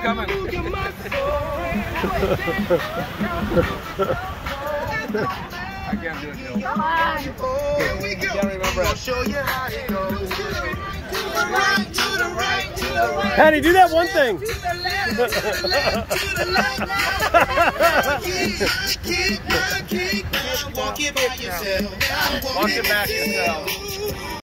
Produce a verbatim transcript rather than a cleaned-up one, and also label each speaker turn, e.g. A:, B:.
A: coming. I can't do it, Joe.
B: Come on.
A: I can't remember it.
C: Patty, do that one thing.
A: Walk it back yourself.